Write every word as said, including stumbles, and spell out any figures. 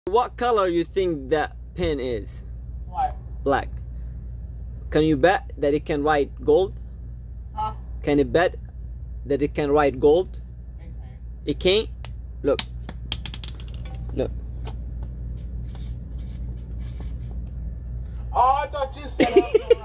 What color you think that pen is? What? Black. Can you bet that it can write gold? Huh? Can you bet that it can write gold? Okay. It can't? Look. Look. Oh, I thought you said